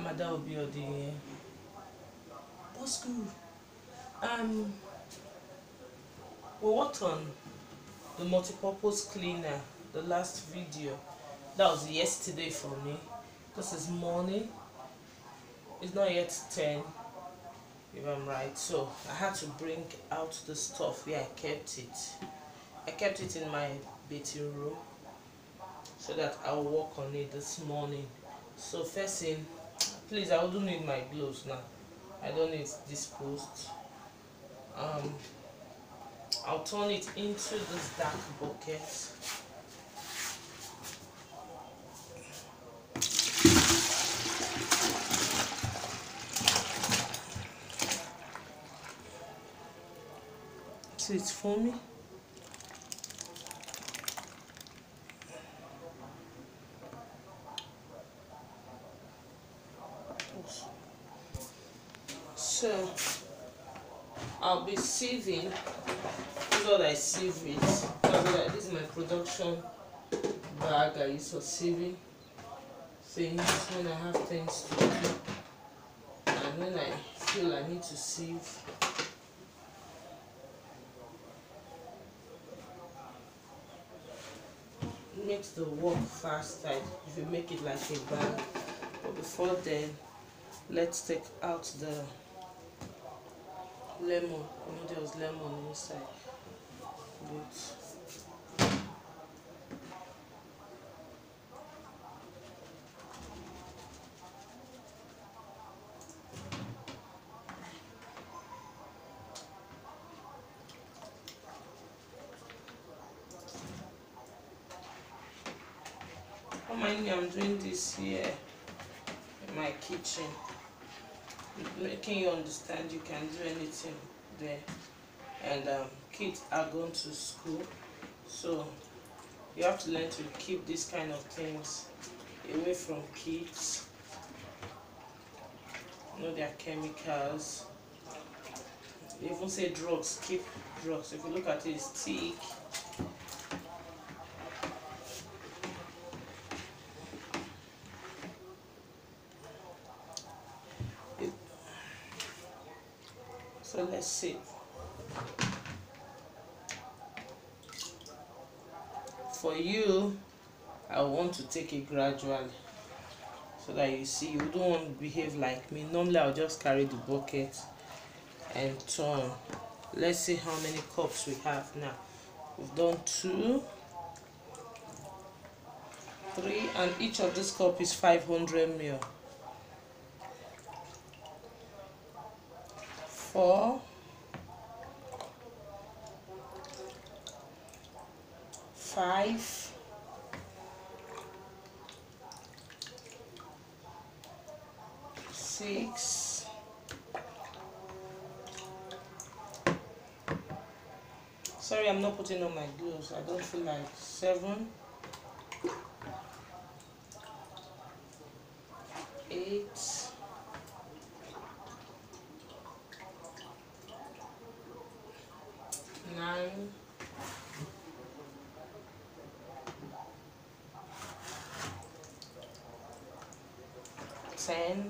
Amada Obiodi. What's good? Um, we worked on the multipurpose cleaner, the last video. That was yesterday for me. This is morning. It's not yet 10, if I'm right. So I had to bring out the stuff where I kept it. I kept it in my bathing room so that I'll work on it this morning. So first thing, please, I wouldn't need my gloves now. I don't need this post. I'll turn it into this dark bucket. So it's foamy. So I'll be sieving. This is what I sieve with. This is my production bag I use for sieving things when I have things to do and when I feel I need to sieve. It makes the work faster if you make it like a bag. But before then, let's take out the lemon. I know there was lemon inside. But don't mind me, I'm doing this here in my kitchen, making you understand you can do anything there. And kids are going to school, so you have to learn to keep these kind of things away from kids. You know, there are chemicals. They even say drugs, keep drugs. If you look at it, it's thick. So let's see. For you, I want to take it gradually so that you see, you don't want to behave like me. Normally I'll just carry the bucket and turn. Let's see how many cups we have now. We've done 2, 3, and each of this cup is 500 ml. 4, 5, 6, sorry, I'm not putting on my gloves. I don't feel like 7, 8, 9, 10,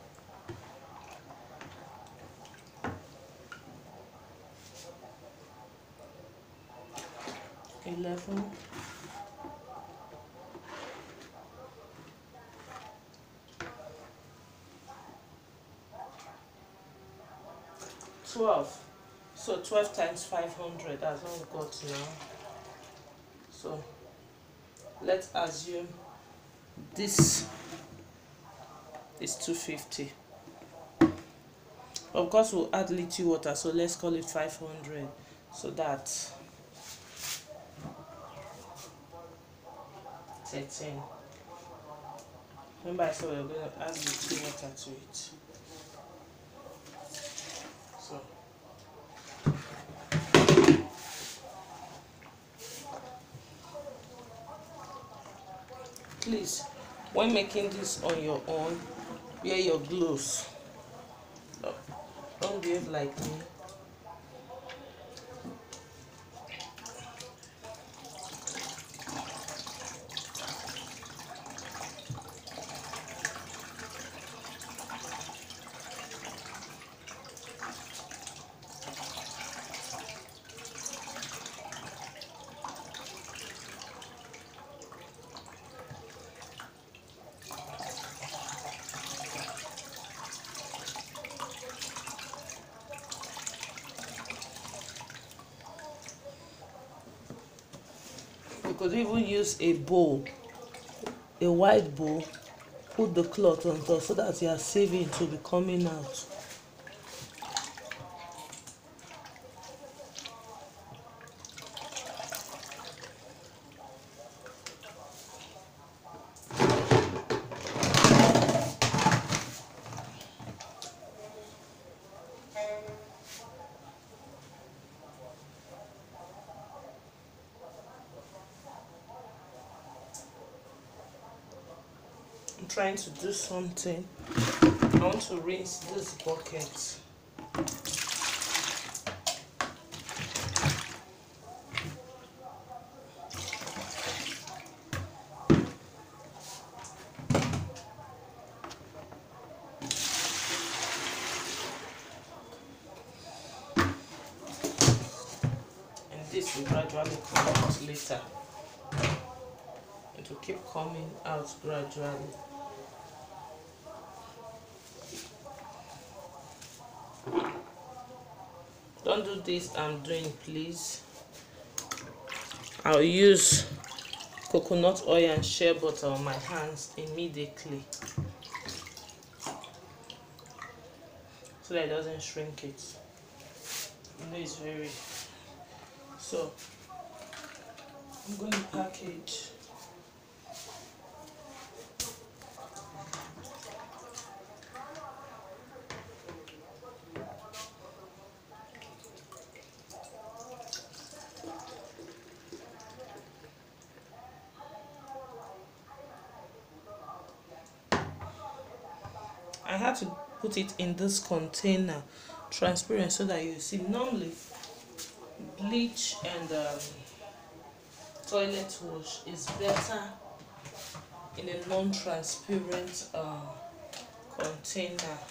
11, 12. So 12 times 500, that's what we got now. So let's assume this is 250. Of course, we'll add little water, so let's call it 500. So that's 13. Remember, I said we we're going to add little water to it. So please, when making this on your own, wear your gloves. Don't behave like me. could even use a bowl, a white bowl, put the cloth on top so that you are saving to be coming out. I'm trying to do something. I want to rinse this bucket. And this will gradually come out later. It will keep coming out gradually. Don't do this I'm doing, please. I'll use coconut oil and shea butter on my hands immediately so that it doesn't shrink it. You know it's very... So I'm going to package. I had to put it in this container, transparent, so that you see. Normally, bleach and toilet wash is better in a non-transparent container.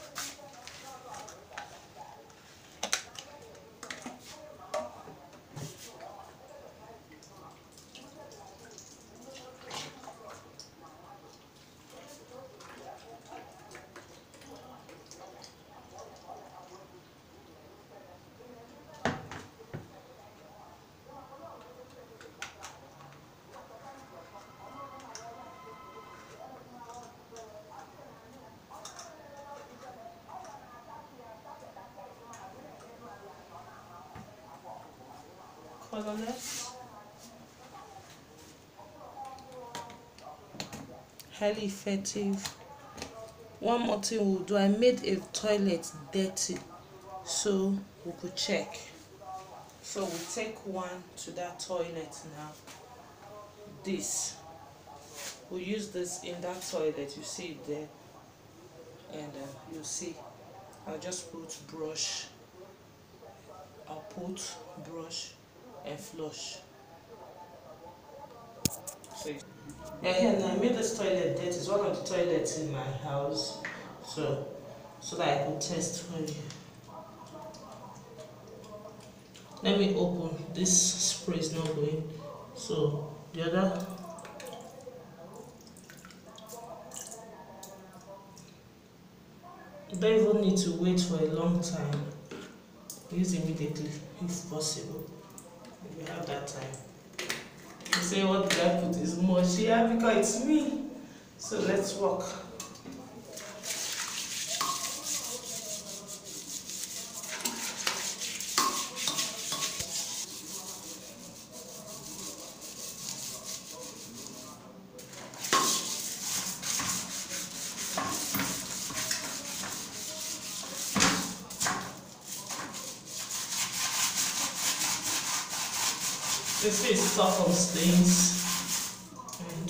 Colorless, highly effective. One more thing we'll do, I made a toilet dirty, so we could check. So we take one to that toilet now. This, we'll use this in that toilet, you see it there, and you'll see. I'll just put brush, I'll put brush and flush. So yeah, now I made this toilet dirty. It's one of the toilets in my house, so that I could test for you. Let me open. This spray is not going, so the other. You don't even need to wait for a long time. Use immediately if possible, if you have that time. You say, what did I put is much? Yeah, because it's me. So let's walk. This is stuff on stains, and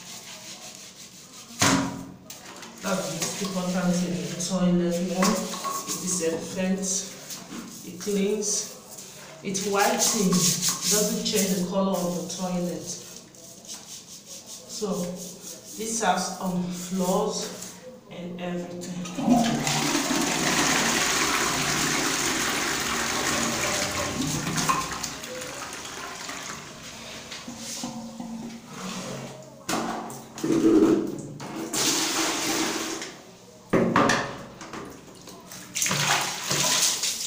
that's the important thing in the toilet. One, it disinfects, it cleans, it whitens, doesn't change the color of the toilet. So this has floors and everything.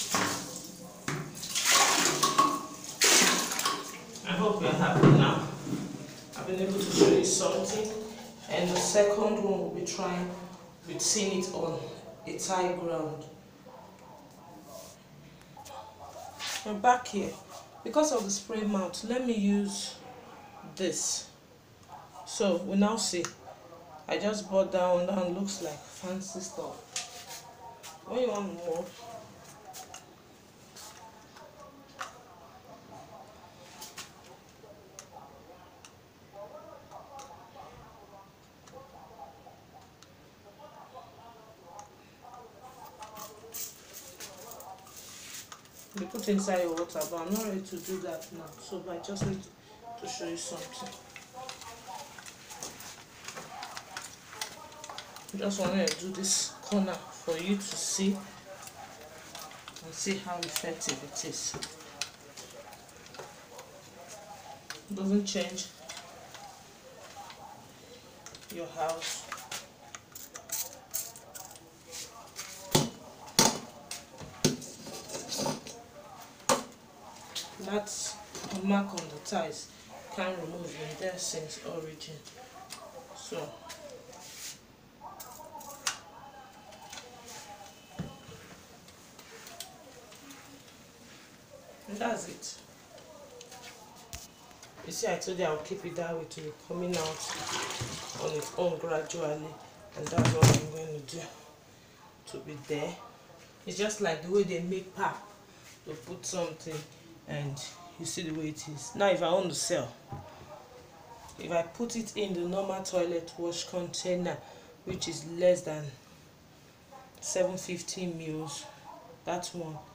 I hope you're happy now. second one will be trying with seeing it on a tie ground. And back here, because of the spray mount, let me use this. So we now see I just brought down looks like fancy stuff. When you want more, you put inside your water, but I'm not ready to do that now, so I just need to show you something. Just wanted to do this corner for you to see and see how effective it is. It doesn't change your house. That's a mark on the tiles. Can't remove it there since origin. So and that's it. You see, I told you I'll keep it that way to be coming out on its own gradually, and that's what I'm going to do to be there. It's just like the way they make pap. To put something and you see the way it is. Now if I want to sell, if I put it in the normal toilet wash container, which is less than 750 mils, that one